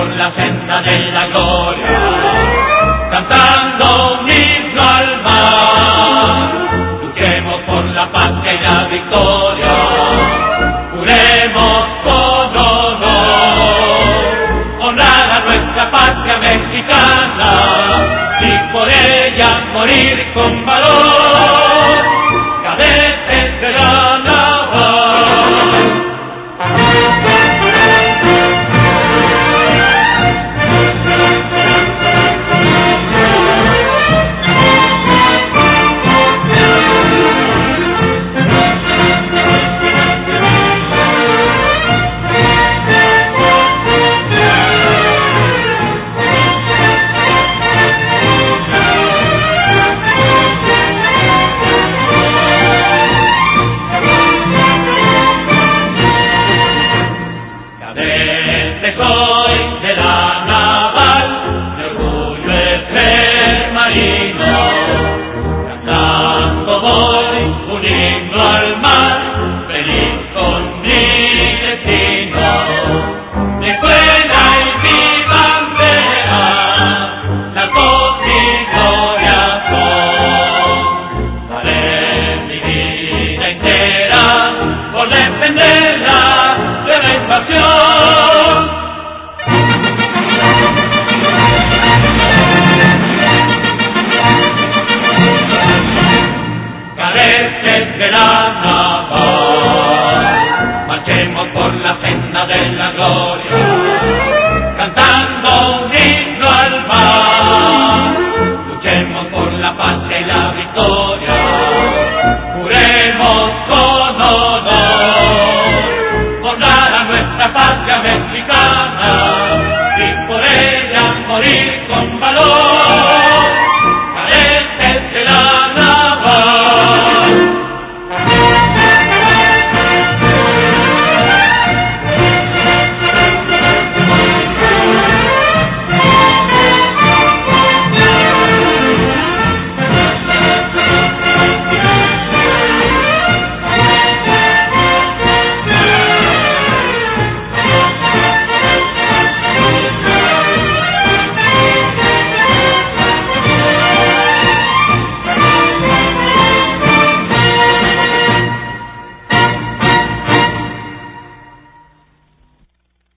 por la senda de la gloria, cantando un himno al mar. Luchemos por la patria y la victoria, juremos con honor honrar a nuestra patria mexicana y por ella morir con valor, cadetes de la naval. Soy de la naval, de orgullo es ser marino, cantando voy un himno al mar, feliz con mi destino. Mi escuela y mi bandera, la con mi gloria son. Daré mi vida entera por defenderla de la invasión. Cadetes de la naval, marchemos por la senda de la gloria, cantando un himno al mar. Luchemos por la patria y la victoria.